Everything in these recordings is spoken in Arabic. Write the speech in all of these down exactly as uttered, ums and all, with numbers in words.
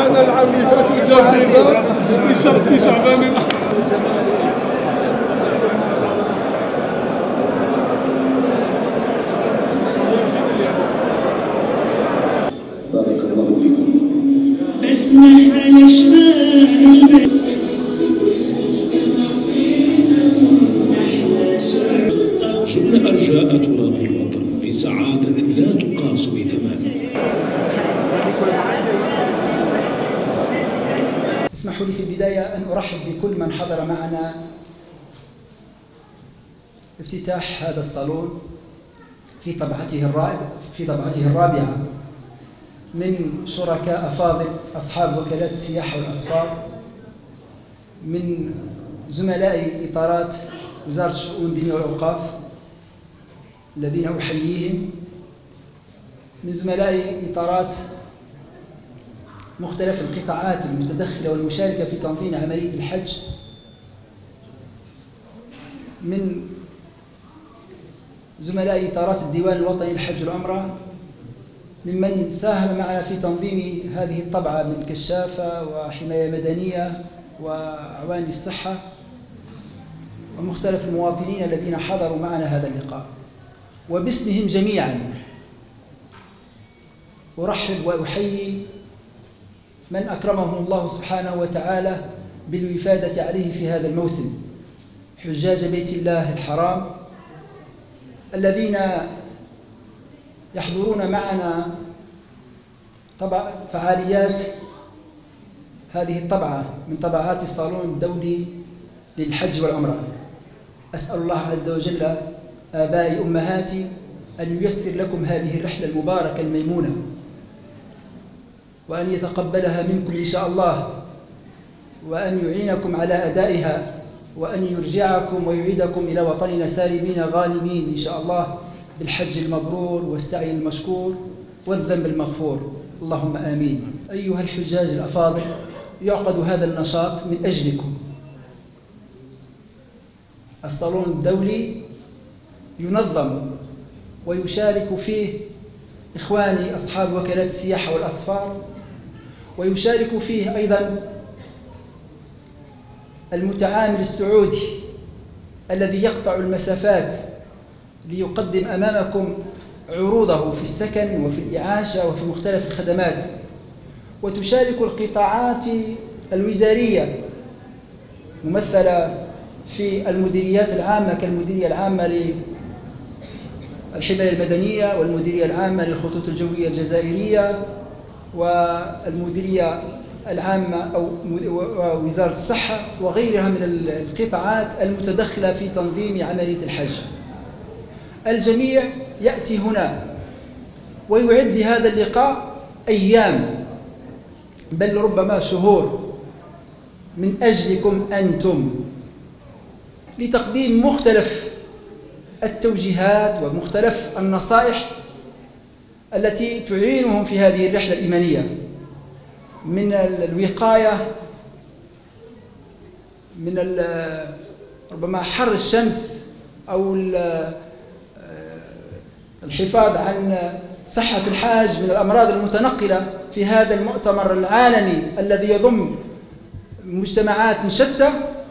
معنا العام اللي فات وجاب جيبان في شهر سي شعبان. بارك الله فيكم. اسمح على شفاه شمل أرجاء تراب الوطن بسعادة لا تقاس بثمن. اسمحوا لي في البداية أن أرحب بكل من حضر معنا افتتاح هذا الصالون في طبعته الرابعة في طبعته الرابعة من شركاء أفاضل أصحاب وكالات السياحة والأسفار، من زملاء إطارات وزارة الشؤون الدينية والأوقاف الذين أحييهم، من زملاء إطارات مختلف القطاعات المتدخلة والمشاركة في تنظيم عملية الحج، من زملاء إطارات الديوان الوطني للحج والعمرة، ممن ساهم معنا في تنظيم هذه الطبعة من كشافة وحماية مدنية وأعوان الصحة، ومختلف المواطنين الذين حضروا معنا هذا اللقاء. وباسمهم جميعا أرحب وأحيي من أكرمهم الله سبحانه وتعالى بالوفادة عليه في هذا الموسم، حجاج بيت الله الحرام الذين يحضرون معنا طبع فعاليات هذه الطبعة من طبعات الصالون الدولي للحج والعمرة. أسأل الله عز وجل آبائي أمهاتي أن ييسر لكم هذه الرحلة المباركة الميمونة، وأن يتقبلها منكم إن شاء الله، وأن يعينكم على أدائها، وأن يرجعكم ويعيدكم إلى وطننا سالمين غانمين إن شاء الله بالحج المبرور والسعي المشكور والذنب المغفور، اللهم آمين. أيها الحجاج الأفاضل، يعقد هذا النشاط من أجلكم. الصالون الدولي ينظم ويشارك فيه إخواني أصحاب وكالات السياحة والأسفار، ويشارك فيه أيضا المتعامل السعودي الذي يقطع المسافات ليقدم أمامكم عروضه في السكن وفي الإعاشة وفي مختلف الخدمات، وتشارك القطاعات الوزارية ممثلة في المديريات العامة كالمديرية العامة للحماية المدنية والمديرية العامة للخطوط الجوية الجزائرية والمديرية العامة أو وزارة الصحة وغيرها من القطاعات المتدخلة في تنظيم عملية الحج. الجميع يأتي هنا ويعد لهذا اللقاء أيام بل ربما شهور من أجلكم أنتم، لتقديم مختلف التوجيهات ومختلف النصائح التي تعينهم في هذه الرحلة الإيمانية، من الوقاية من ربما حر الشمس أو الحفاظ عن صحة الحاج من الأمراض المتنقلة في هذا المؤتمر العالمي الذي يضم مجتمعات من شتى،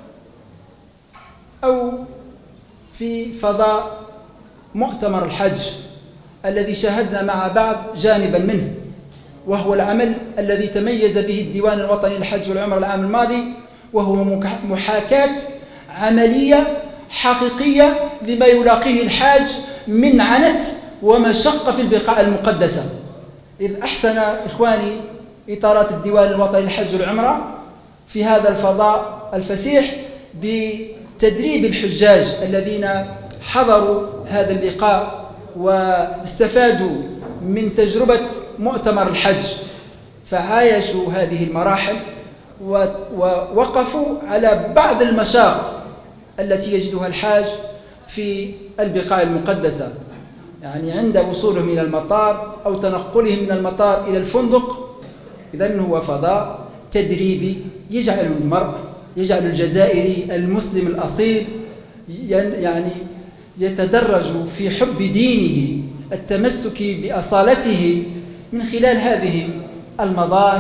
أو في فضاء مؤتمر الحج الذي شاهدنا مع بعض جانبا منه، وهو العمل الذي تميز به الديوان الوطني للحج والعمرة العام الماضي، وهو محاكاة عملية حقيقية لما يلاقيه الحاج من عنت ومشقة في البقاع المقدسة. إذ أحسن إخواني إطارات الديوان الوطني للحج والعمرة في هذا الفضاء الفسيح بتدريب الحجاج الذين حضروا هذا اللقاء واستفادوا من تجربة مؤتمر الحج، فعايشوا هذه المراحل ووقفوا على بعض المشاق التي يجدها الحاج في البقاع المقدسة، يعني عند وصولهم إلى المطار أو تنقلهم من المطار إلى الفندق. إذن هو فضاء تدريبي يجعل المرء يجعل الجزائري المسلم الأصيل يعني يتدرج في حب دينه، التمسك بأصالته من خلال هذه المظاهر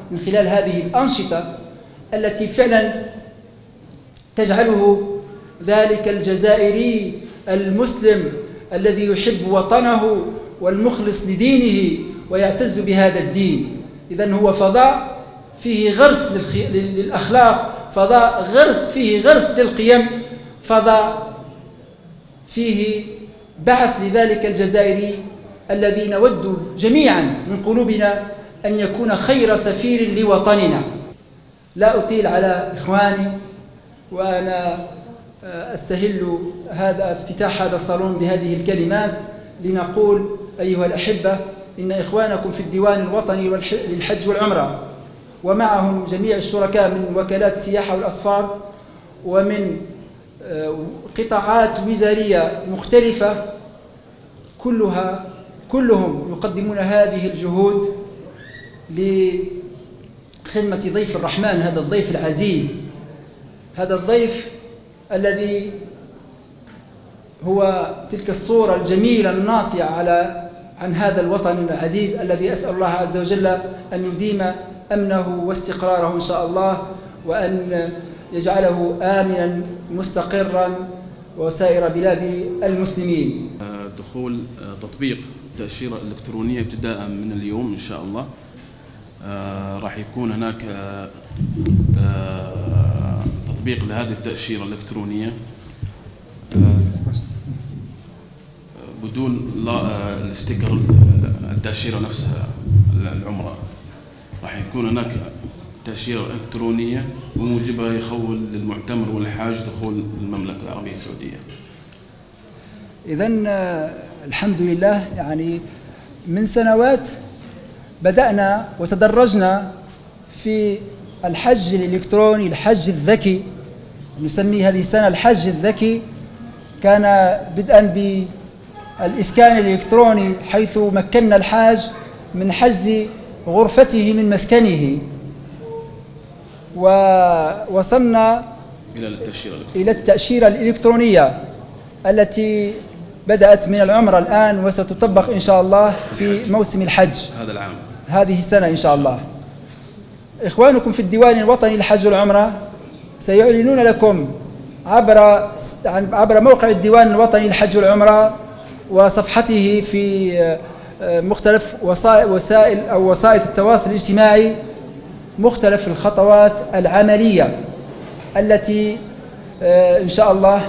من خلال هذه الأنشطة التي فعلا تجعله ذلك الجزائري المسلم الذي يحب وطنه والمخلص لدينه ويعتز بهذا الدين. إذن هو فضاء فيه غرس للأخلاق، فضاء غرس فيه غرس للقيم، فضاء فيه بعث لذلك الجزائري الذي نود جميعا من قلوبنا أن يكون خير سفير لوطننا. لا أطيل على إخواني، وأنا أستهل هذا افتتاح هذا الصالون بهذه الكلمات لنقول أيها الأحبة إن إخوانكم في الديوان الوطني للحج والعمرة ومعهم جميع الشركاء من وكالات السياحة والأسفار ومن قطاعات وزارية مختلفة كلها كلهم يقدمون هذه الجهود لخدمة ضيف الرحمن، هذا الضيف العزيز، هذا الضيف الذي هو تلك الصورة الجميلة الناصعة على عن هذا الوطن العزيز الذي أسأل الله عز وجل أن يديم أمنه واستقراره إن شاء الله، وأن يجعله آمنا مستقرا وسائر بلاد المسلمين. دخول تطبيق التأشيرة الإلكترونية ابتداء من اليوم إن شاء الله. راح يكون هناك تطبيق لهذه التأشيرة الإلكترونية بدون الاستيكر التأشيرة نفسها العمرة. راح يكون هناك تأشيرة إلكترونية وموجبها يخول للمعتمر والحاج دخول المملكة العربية السعودية. إذن الحمد لله، يعني من سنوات بدأنا وتدرجنا في الحج الإلكتروني، الحج الذكي، نسميه هذه السنة الحج الذكي. كان بدءا بالإسكان الإلكتروني حيث مكنا الحاج من حجز غرفته من مسكنه، ووصلنا إلى التأشيرة الإلكترونية التي بدأت من العمرة الآن وستطبق إن شاء الله في موسم الحج هذا العام، هذه السنة إن شاء الله. إخوانكم في الديوان الوطني للحج والعمرة سيعلنون لكم عبر عبر موقع الديوان الوطني للحج والعمرة وصفحته في مختلف وسائل أو وسائط التواصل الاجتماعي مختلف الخطوات العملية التي إن شاء الله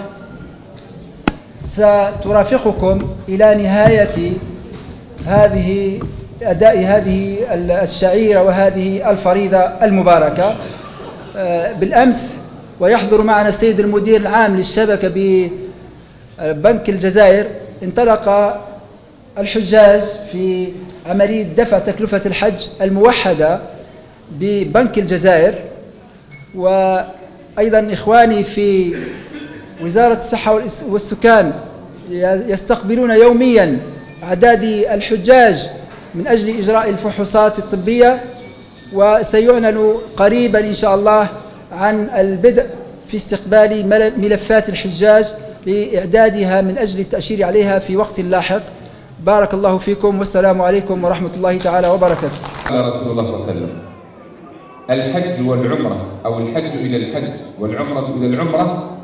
سترافقكم إلى نهاية هذه أداء هذه الشعيرة وهذه الفريضة المباركة. بالأمس ويحضر معنا السيد المدير العام للشبكة ببنك الجزائر، انطلق الحجاج في عملية دفع تكلفة الحج الموحدة ببنك الجزائر، وأيضا إخواني في وزارة الصحة والسكان يستقبلون يوميا أعداد الحجاج من أجل إجراء الفحوصات الطبية، وسيعلن قريبا إن شاء الله عن البدء في استقبال ملفات الحجاج لإعدادها من أجل التأشير عليها في وقت لاحق. بارك الله فيكم والسلام عليكم ورحمة الله تعالى وبركاته. قال رسول الله صلى الله عليه وسلم: الحج والعمرة أو الحج إلى الحج والعمرة إلى العمرة